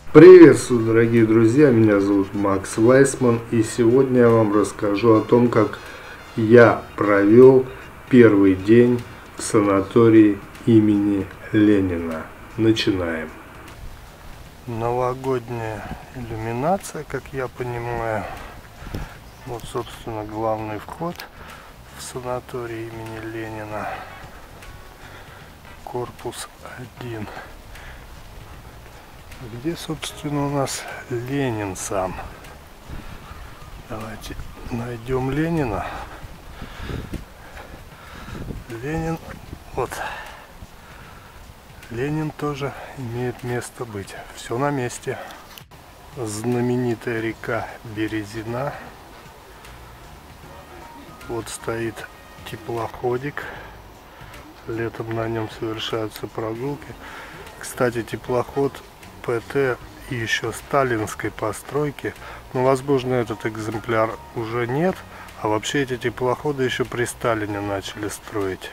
Приветствую, дорогие друзья, меня зовут Макс Вайсман, и сегодня я вам расскажу о том, как я провел первый день в санатории имени Ленина. Начинаем. Новогодняя иллюминация, как я понимаю. Вот, собственно, главный вход в санаторий имени Ленина. Корпус 1. Где, собственно, у нас Ленин сам? Давайте найдем Ленина. Ленин, вот. Ленин тоже имеет место быть. Все на месте. Знаменитая река Березина. Вот стоит теплоходик. Летом на нем совершаются прогулки. Кстати, теплоход ПТ и еще сталинской постройки, но возможно этот экземпляр уже нет, а вообще эти теплоходы еще при Сталине начали строить.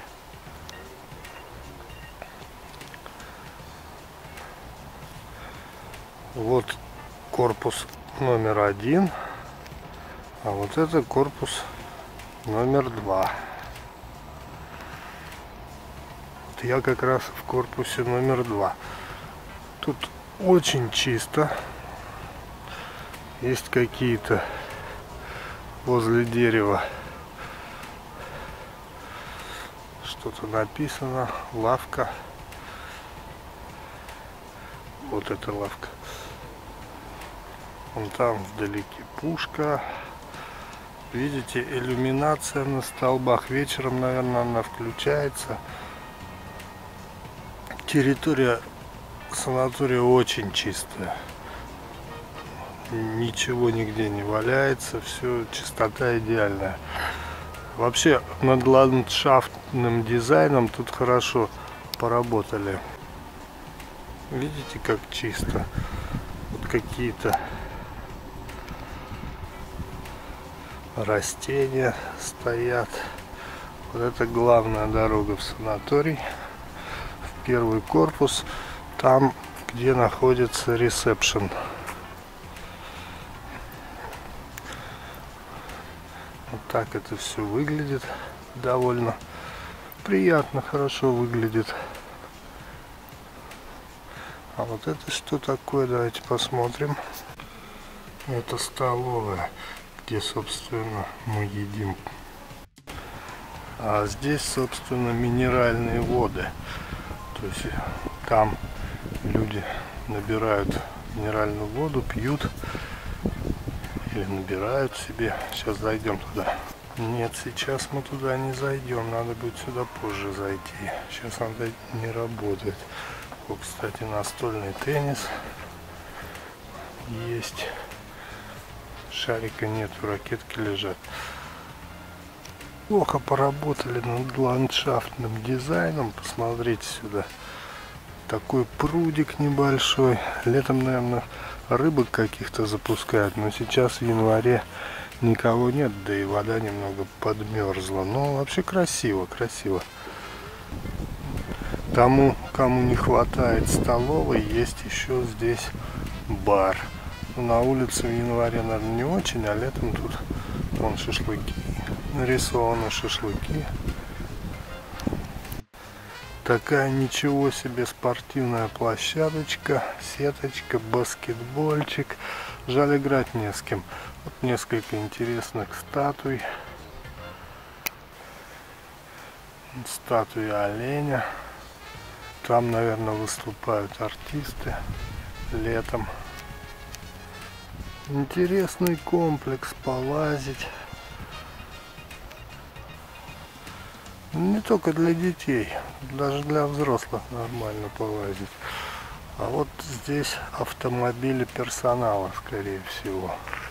Вот корпус номер 1, а вот это корпус номер 2. Вот я как раз в корпусе номер 2. Тут очень чисто. Есть какие-то возле дерева что-то написано. Лавка. Вот эта лавка. Вон там вдалеке пушка. Видите, иллюминация на столбах. Вечером, наверное, она включается. Территория санатория очень чистая. Ничего нигде не валяется. Все, чистота идеальная. Вообще над ландшафтным дизайном тут хорошо поработали. Видите, как чисто. Вот какие-то растения стоят. Вот это главная дорога в санаторий. В первый корпус. Там, где находится ресепшн. Вот так это все выглядит. Довольно приятно, хорошо выглядит. А вот это что такое? Давайте посмотрим. Это столовая, где, собственно, мы едим. А здесь, собственно, минеральные воды. То есть там люди набирают минеральную воду, пьют или набирают себе. Сейчас зайдем туда. Нет, сейчас мы туда не зайдем. Надо будет сюда позже зайти. Сейчас она не работает. Вот, кстати, настольный теннис есть. Шарика нету, ракетки лежат. Плохо поработали над ландшафтным дизайном. Посмотрите сюда. Такой прудик небольшой. Летом, наверное, рыбок каких-то запускают, но сейчас в январе никого нет, да и вода немного подмерзла. Но вообще красиво, красиво. Тому, кому не хватает столовой, есть еще здесь бар. На улице в январе, наверное, не очень, а летом тут вон шашлыки. Нарисованы шашлыки. Такая ничего себе спортивная площадочка, сеточка, баскетбольчик. Жаль, играть не с кем. Вот несколько интересных статуй. Статуя оленя. Там, наверное, выступают артисты летом. Интересный комплекс, полазить. Не только для детей, даже для взрослых нормально полазить. А вот здесь автомобили персонала, скорее всего.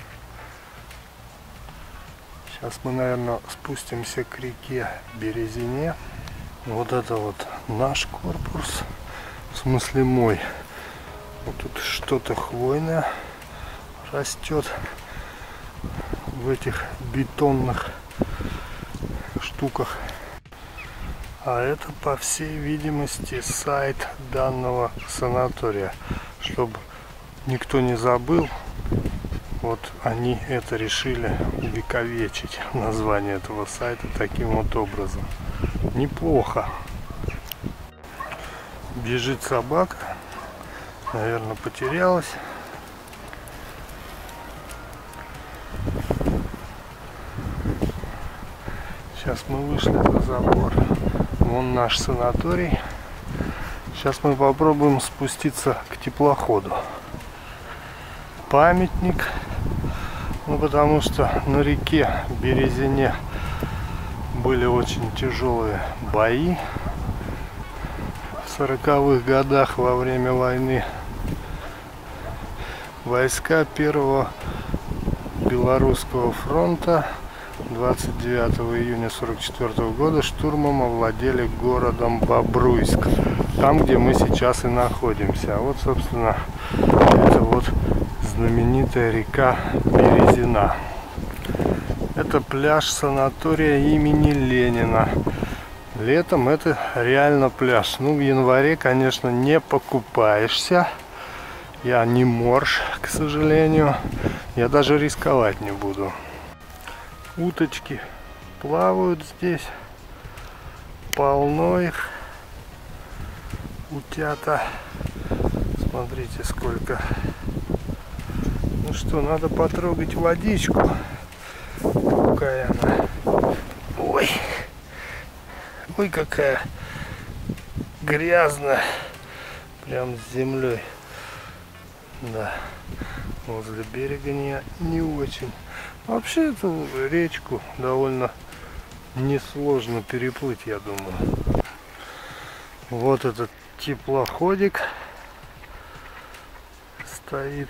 Сейчас мы, наверное, спустимся к реке Березине. Вот это вот наш корпус, в смысле мой. Вот тут что-то хвойное растет в этих бетонных штуках. А это, по всей видимости, сайт данного санатория. Чтобы никто не забыл. Вот они это решили увековечить, название этого сайта таким вот образом. Неплохо. Бежит собака. Наверное, потерялась. Сейчас мы вышли за забор. Вон наш санаторий. Сейчас мы попробуем спуститься к теплоходу. Памятник. Ну, потому что на реке Березине были очень тяжелые бои в 40-х годах во время войны. Войска Первого Белорусского фронта 29 июня 1944 года штурмом овладели городом Бобруйск, там, где мы сейчас и находимся. А вот, собственно, это вот знаменитая река Березина. Это пляж санатория имени Ленина. Летом это реально пляж. Ну, в январе, конечно, не покупаешься. Я не морж, к сожалению. Я даже рисковать не буду. Уточки плавают здесь. Полно их. Утята. Смотрите, сколько. Ну что, надо потрогать водичку. Какая она. Ой. Ой, какая грязная. Прям с землей. Да. Возле берега не очень. Вообще эту речку довольно несложно переплыть, я думаю. Вот этот теплоходик стоит.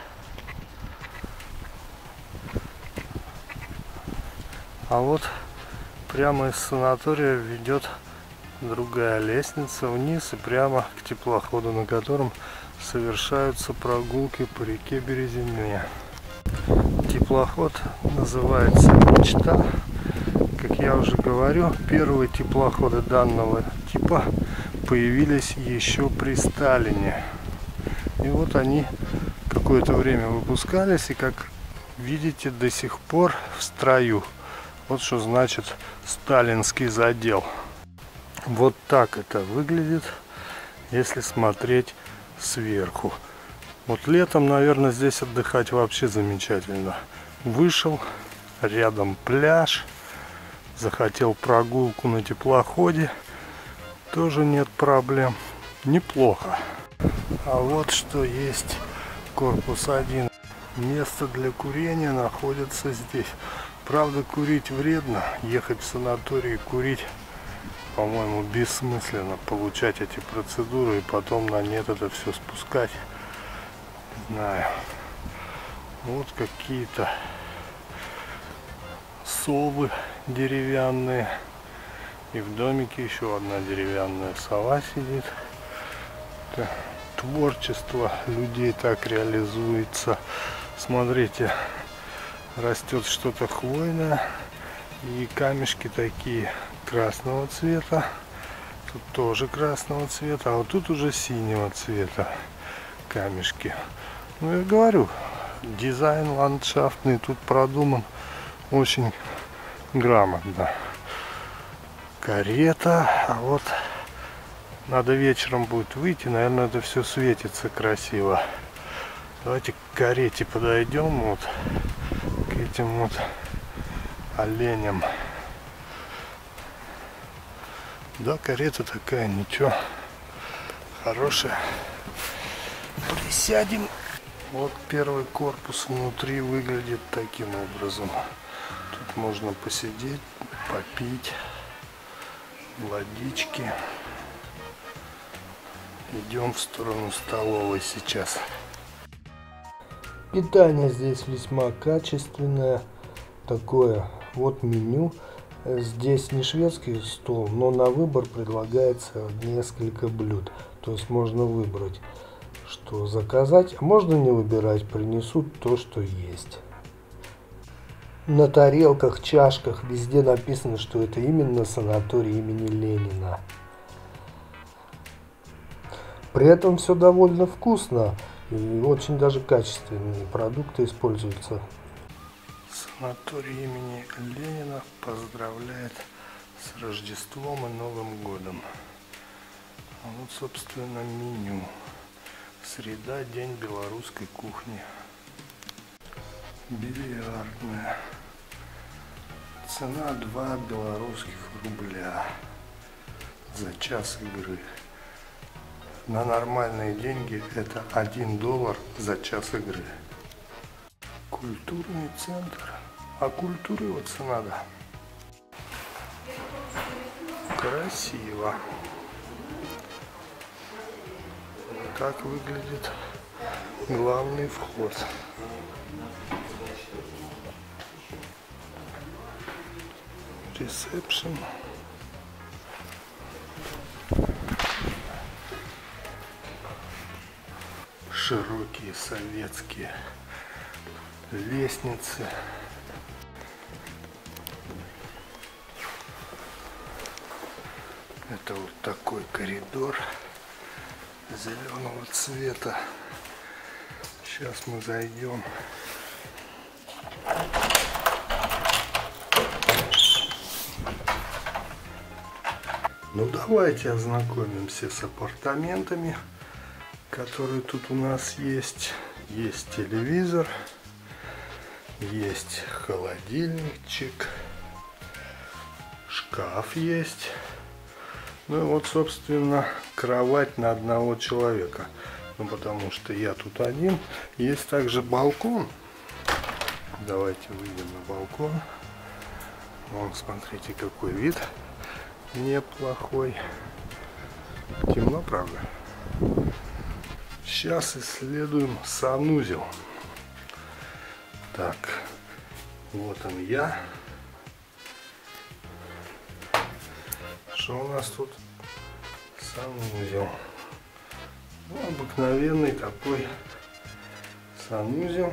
А вот прямо из санатория ведет другая лестница вниз и прямо к теплоходу, на котором совершаются прогулки по реке Березине. Теплоход называется «Мечта». Как я уже говорю, первые теплоходы данного типа появились еще при Сталине. И вот они какое-то время выпускались, и, как видите, до сих пор в строю. Вот что значит сталинский задел. Вот так это выглядит, если смотреть сверху. Вот летом, наверное, здесь отдыхать вообще замечательно. Вышел, рядом пляж, захотел прогулку на теплоходе, тоже нет проблем. Неплохо. А вот что есть корпус 1. Место для курения находится здесь. Правда, курить вредно. Ехать в санаторий и курить, по-моему, бессмысленно. Получать эти процедуры и потом на нет это все спускать. Не знаю. Вот какие-то совы деревянные. И в домике еще одна деревянная сова сидит. Это творчество людей так реализуется. Смотрите, растет что-то хвойное. И камешки такие красного цвета. Тут тоже красного цвета. А вот тут уже синего цвета камешки. Ну, я говорю, дизайн ландшафтный тут продуман очень грамотно. Карета. А вот надо вечером будет выйти. Наверное, это все светится красиво. Давайте к карете подойдем. Вот к этим вот оленям. Да, карета такая, ничего, хорошая. Присядем. Вот первый корпус внутри выглядит таким образом. Тут можно посидеть, попить водички. Идем в сторону столовой сейчас. Питание здесь весьма качественное. Такое вот меню. Здесь не шведский стол, но на выбор предлагается несколько блюд. То есть можно выбрать, что заказать, а можно не выбирать, принесут то, что есть. На тарелках, чашках везде написано, что это именно санаторий имени Ленина. При этом все довольно вкусно. И очень даже качественные продукты используются. Санаторий имени Ленина поздравляет с Рождеством и Новым годом. А вот, собственно, меню. Среда, день белорусской кухни. Бильярдная. Цена 2 белорусских рубля за час игры. На нормальные деньги это $1 за час игры. Культурный центр. Оккультуриваться надо. Красиво. Так выглядит главный вход. Ресепшн. Широкие советские лестницы. Это вот такой коридор зеленого цвета. Сейчас мы зайдем. Ну давайте ознакомимся с апартаментами, которые тут у нас есть. Есть телевизор, есть холодильничек, шкаф есть. Ну и вот, собственно, кровать на одного человека. Ну потому что я тут один. Есть также балкон. Давайте выйдем на балкон. Вон, смотрите, какой вид неплохой. Темно, правда? Сейчас исследуем санузел. Так, вот он я. Что у нас тут? Санузел. Ну, обыкновенный такой санузел.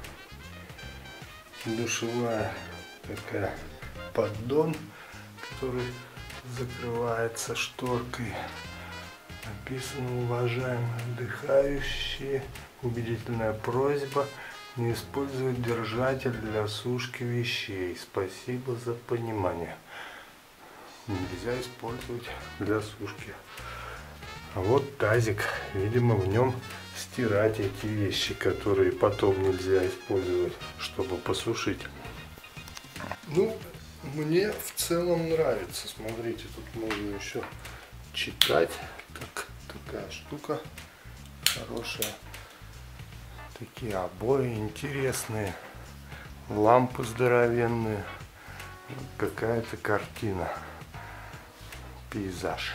Душевая такая поддон, который закрывается шторкой. Написано: уважаемые отдыхающие, убедительная просьба не использовать держатель для сушки вещей. Спасибо за понимание. Нельзя использовать для сушки. А вот тазик. Видимо, в нем стирать эти вещи, которые потом нельзя использовать, чтобы посушить. Ну, мне в целом нравится. Смотрите, тут можно еще читать. Так, такая штука хорошая. Такие обои интересные. Лампы здоровенные. Какая-то картина. Пейзаж.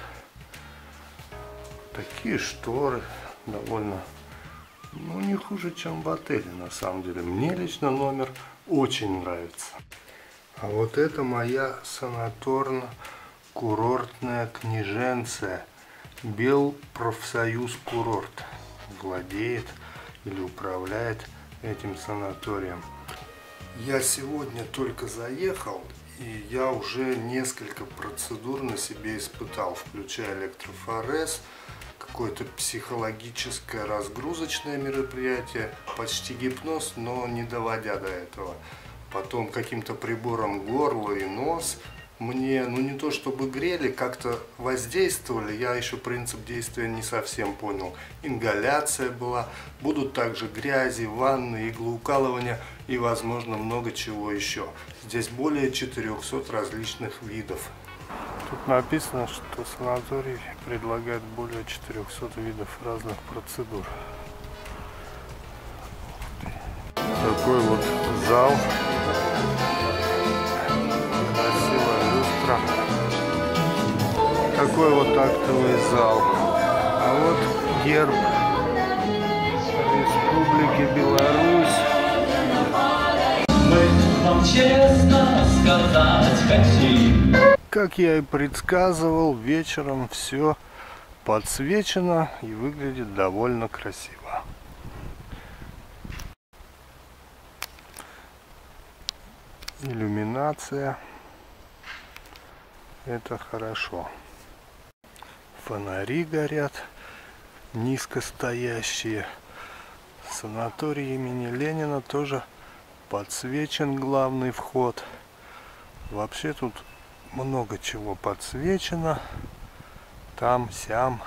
Такие шторы довольно, ну, не хуже, чем в отеле, на самом деле. Мне лично номер очень нравится. А вот это моя санаторно-курортная княженция. Белпрофсоюз курорт владеет или управляет этим санаторием. Я сегодня только заехал, и я уже несколько процедур на себе испытал, включая электрофорез, какое-то психологическое разгрузочное мероприятие, почти гипноз, но не доводя до этого. Потом каким-то прибором горло и нос мне, ну, не то чтобы грели, как-то воздействовали. Я еще принцип действия не совсем понял. Ингаляция была, будут также грязи, ванны, иглоукалывания и, возможно, много чего еще. Здесь более 400 различных видов. Тут написано, что санаторий предлагает более 400 видов разных процедур. Такой вот зал. Красивая люстра. Такой вот актовый зал. А вот герб Республики Беларусь. Мы вам честно сказать хотим. Как я и предсказывал, вечером все подсвечено и выглядит довольно красиво. Иллюминация. Это хорошо. Фонари горят, низкостоящие. санаторий имени Ленина тоже подсвечен главный вход. Вообще тут много чего подсвечено. Там, сям.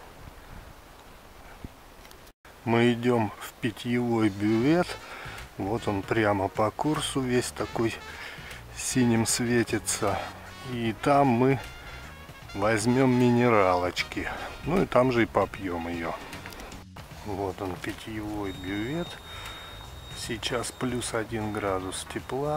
Мы идем в питьевой бювет. Вот он прямо по курсу, весь такой синим светится. И там мы возьмем минералочки. Ну и там же и попьем ее. Вот он, питьевой бювет. Сейчас плюс 1 градус тепла.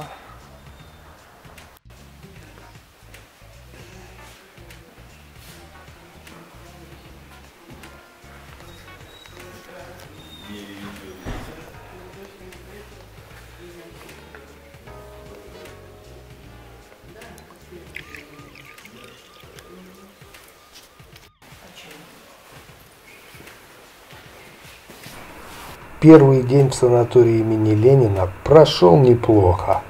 Первый день в санатории имени Ленина прошел неплохо.